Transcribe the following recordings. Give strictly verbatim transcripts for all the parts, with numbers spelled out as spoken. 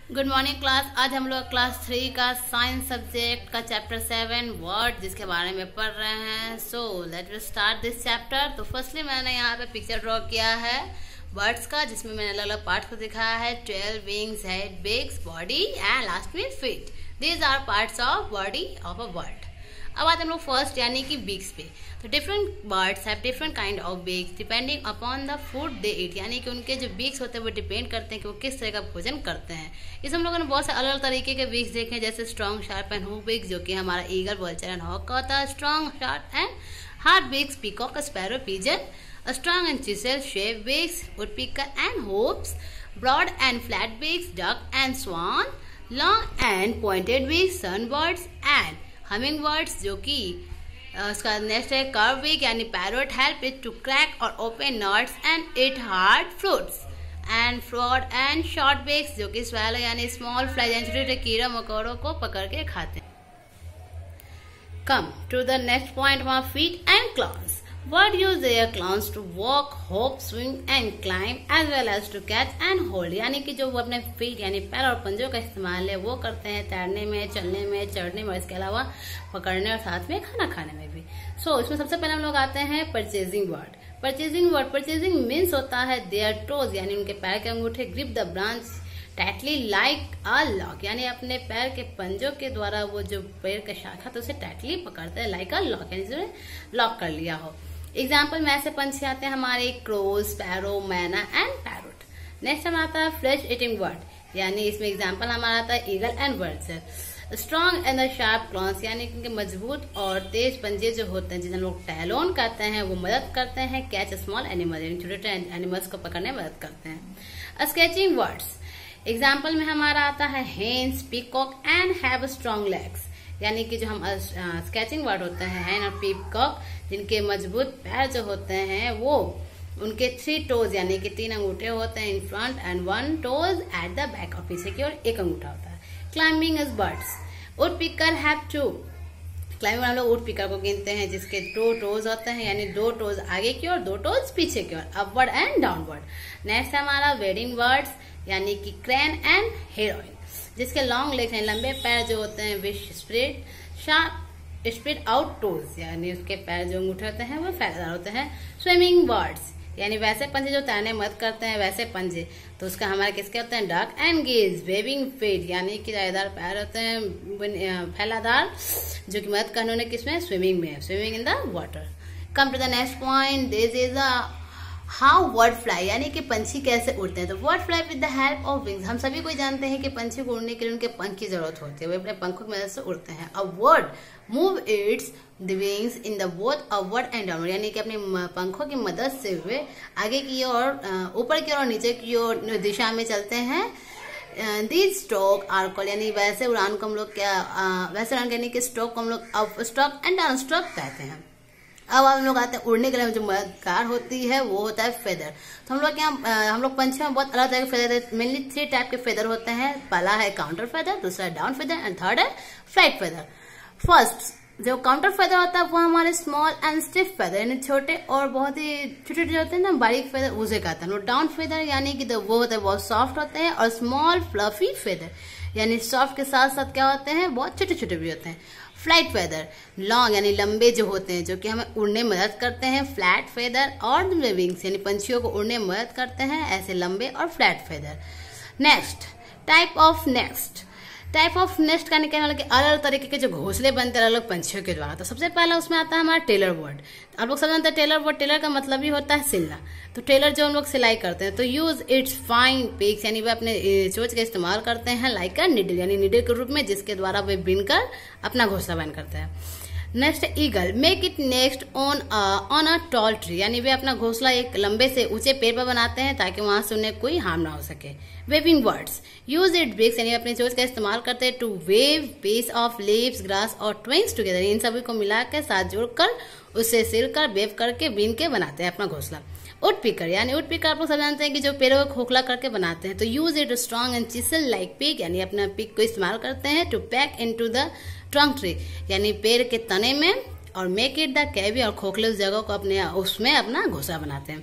Good morning class. आज हम लोग क्लास थ्री का साइंस सब्जेक्ट का चैप्टर सेवन वर्ड जिसके बारे में पढ़ रहे हैं। So let we start this chapter. तो फर्स्टली मैंने यहाँ पे पिक्चर ड्रॉ किया है वर्ड्स का, जिसमें मैंने अलग अलग पार्ट्स को दिखाया है। Twelve wings, head, beaks, body and last में feet. These are parts of body of a bird. अब आते हम लोग फर्स्ट यानी कि बिग्स पे। तो different birds have different kind of beaks depending upon the food they eat, यानी कि उनके जो बिग्स होते हैं वो डिपेंड करते हैं कि वो किस तरह का भोजन करते हैं। इस हम लोगों ने बहुत से अलग अलग तरीके के बिग्स देखे हैं, जैसे strong, sharp and hook beaks, जो कि हमारा ईगल, वल्चर एंड हॉक का होता है। Strong, sharp and hard beaks, peacock, sparrow, pigeon. Strong and chisel shape beaks, woodpecker and hoopoes. Broad and flat beaks, duck and swan. Long and pointed beaks, sunbirds and humming birds, जो कि उसका next है curve beak यानी parrot, help it to crack और open nuts and it hard fruits. And fraud and short beaks, जो कि swallow यानी small fly and छोटे कीड़ा मकोड़ों को पकड़ के खाते हैं। Come to the next point, वहाँ feet and claws. Bird use their claws to walk, hop, swing and climb as well as to catch and hold, यानी कि जो वो अपने फीट यानी पैर और पंजों का इस्तेमाल है वो करते हैं तैरने में, चलने में, चढ़ने में, इसके अलावा पकड़ने और साथ में खाना खाने में भी। सो so, इसमें सबसे पहले हम लोग आते हैं perching bird. Perching bird perching means होता है देयर टोज यानी उनके पैर के अंगूठे, grip the branch tightly like a lock, यानी अपने पैर के पंजों के द्वारा वो जो पैर का शाखा तो उसे टाइटली पकड़ते हैं लाइक अ लॉक, यानी लॉक कर लिया हो। एग्जाम्पल में ऐसे पंछी आते हैं हमारे crow, sparrow, myna and parrot. Next हमारा आता है फ्लेश ईटिंग बर्ड, यानी इसमें एग्जाम्पल हमारा आता है eagle and vulture. Strong and the sharp claws, यानी कि मजबूत और तेज पंजे जो होते हैं जिन्हें लोग टैलोन कहते हैं, वो मदद करते हैं कैच स्मॉल एनिमल, यानी छोटे छोटे एनिमल्स को पकड़ने में मदद करते हैं। स्केचिंग वर्ड्स, एग्जाम्पल में हमारा आता है hens, peacock and have strong legs, यानी कि जो हम स्केचिंग वर्ड होते हैं हैन और पीकॉक, जिनके मजबूत पैर जो होते हैं वो उनके थ्री टोज यानी कि तीन अंगूठे होते हैं in front and one toes at the back, और पीछे की ओर एक अंगूठा होता है। Climbing is birds, woodpecker have two, climbing हम लोग वुड पिकर को गिनते हैं जिसके दो टोज होते हैं, यानी दो टोज आगे की ओर, दो टोज पीछे की ओर, अपवर्ड एंड डाउनवर्ड। नेक्स्ट हमारा वेडिंग बर्ड्स, यानी कि क्रेन एंड हेरोइन, जिसके लॉन्ग लेग्स हैं, लंबे पैर जो होते हैं, with spread sharp spread out toes, यानी उसके पैर जो अंगूठे होते हैं वो फैलदार होते हैं। स्विमिंग बर्ड्स, यानी वैसे पंजे जो तैरने में मदद करते हैं वैसे पंजे, तो उसका हमारे किसके होते हैं duck and geese. Webbing feet, यानी कि दायरेदार पैर होते हैं फैलादार, जो कि मदद करने किसमें स्विमिंग में, swimming in the water. Come to the next point, this is a how bird fly, यानी कि पंछी कैसे उड़ते हैं। तो bird fly with the help of wings, हम सभी को जानते हैं कि पंछी को उड़ने के लिए उनके पंख की जरूरत होती है, वे अपने पंखों की मदद से उड़ते हैं। A bird move its the wings in the both upward and downward, यानी कि अपने पंखों की मदद से वे आगे की ओर, ऊपर की ओर और नीचे की ओर दिशा में चलते हैं। दीज स्ट्रोक आर कॉल्ड, यानी वैसे उड़ान को हम लोग क्या वैसे उड़ान यानी कि स्ट्रोक को हम लोग up stroke and down stroke कहते हैं। अब हम लोग आते हैं उड़ने के लिए जो मददगार होती है वो होता है फेदर। तो हम लोग यहाँ हम लोग पंछी में बहुत अलग तरह के फेदर, मेनली थ्री टाइप के फेदर होते हैं। पहला है काउंटर फेदर, दूसरा है डाउन फेदर एंड थर्ड है फ्लाइट फेदर। फर्स्ट जो काउंटर फेदर होता है वो हमारे स्मॉल एंड स्टिफ फेदर, यानी छोटे और बहुत ही छोटे छोटे होते हैं ना बारीक फेदर, उसे कहते हैं। डाउन फेदर यानी कि वो होते हैं बहुत सॉफ्ट होते हैं, और स्मॉल फ्लफी फेदर यानी सॉफ्ट के साथ साथ क्या होते हैं बहुत छोटे छोटे भी होते हैं। फ्लाइट फेदर लॉन्ग यानी लंबे जो होते हैं, जो कि हमें उड़ने में मदद करते हैं। फ्लैट फेदर और विंग्स यानी पंछियों को उड़ने में मदद करते हैं, ऐसे लंबे और flat feather. Next type of next type of nest का निकलने वाले अलग अलग तरीके के जो घोंसले बनते हैं अलग अलग पंछियों के द्वारा। तो सबसे पहला उसमें आता है हमारा टेलर वर्ड। आप लोग समझते हैं टेलर वर्ड, टेलर का मतलब ही होता है सिलना। तो टेलर जो हम लोग सिलाई करते हैं, तो यूज इट्स फाइन पिक्स, यानी वे अपने चोंच का इस्तेमाल करते हैं लाइक अ निडल, यानी निडल के रूप में, जिसके द्वारा वे बिनकर अपना घोंसला बन करते हैं। Next eagle, make it nest on on a tall tree, यानी वे अपना घोंसला एक लंबे से ऊंचे पेड़ पर बनाते हैं ताकि वहां से उन्हें कोई हार्म ना हो सके। Weaving birds, use it beaks, यानी अपनी चोंच का इस्तेमाल करते हैं to weave piece of leaves, grass और ट्विंग्स टुगेदर, इन सभी को मिलाकर साथ जोड़कर उसे सिलकर वेव करके बीन के बनाते हैं अपना घोंसला। वुड पिकर, यानी वुड पिकर आप लोग सब जानते हैं कि जो पेड़ों को खोखला करके बनाते हैं। तो use it strong and chisel like beak, यानी अपना पिक को इस्तेमाल करते हैं to peck into the trunk tree, यानी पेड़ के तने में, और मेक इट द कैवी, और खोखले उस जगह को अपने उसमें अपना घोंसला बनाते हैं।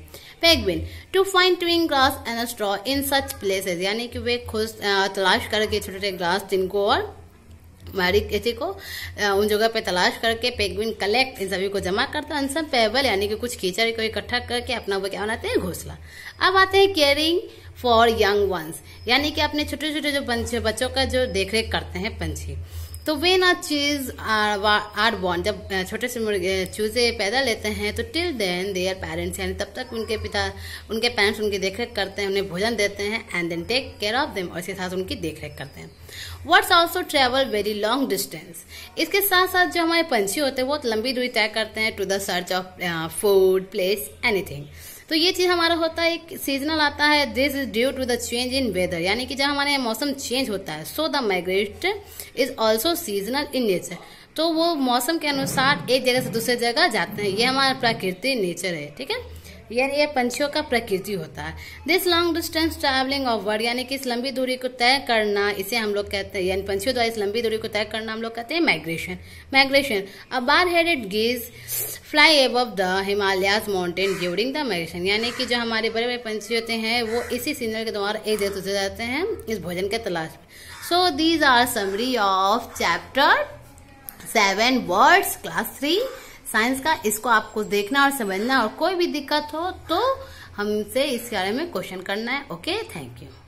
Penguin to find twin grass and straw in such places, यानी कि वे खुद तलाश करके छोटे छोटे ग्रास जिनको और मारी किसी को उन जगह पे तलाश करके पेंगुइन कलेक्ट इन सभी को जमा करता है, इन सब पेबल यानी कि कुछ कीचड़ को इकट्ठा करके अपना वो क्या बनाते हैं, घोंसला। अब आते हैं केयरिंग फॉर यंग वंस, यानी कि अपने छोटे छोटे जो पंछी बच्चों का जो देखरेख करते हैं पंछी। तो वे ना चीज आर बॉर्न, जब छोटे से चूजे पैदा लेते हैं तो टिल देन देयर पेरेंट्स, यानी तब तक उनके पिता उनके पेरेंट्स उनकी देखरेख करते हैं, उन्हें भोजन देते हैं and then take care of them, और इसके साथ उनकी देखरेख करते हैं। Birds also travel very long distance, इसके साथ साथ जो हमारे पंछी होते हैं बहुत लंबी दूरी तय करते हैं to the search of food place anything. तो ये चीज हमारा होता है एक सीजनल आता है, this is due to the change in weather, यानी कि जब हमारे मौसम चेंज होता है, so the migrate is also seasonal in nature, तो वो मौसम के अनुसार एक जगह से दूसरे जगह जाते हैं, ये हमारा प्रकृति नेचर है, ठीक है, यानी ये पंछियों का प्रकृति होता है। This long distance travelling of bird, यानी कि इस लंबी दूरी को तय करना, इसे हम लोग कहते हैं, यानी पंछियों द्वारा इस लंबी दूरी को तय करना हम लोग कहते हैं migration. Migration, a bar headed geese fly above the Himalayas mountain during the migration, यानी कि जो हमारे बड़े बड़े पंछी होते हैं वो इसी सीजन के द्वारा एक जगह दूसरे जाते हैं इस भोजन के तलाश में। So these are summary of chapter seven birds class three science का। इसको आपको देखना और समझना, और कोई भी दिक्कत हो तो हमसे इस बारे में क्वेश्चन करना है। Okay, thank you.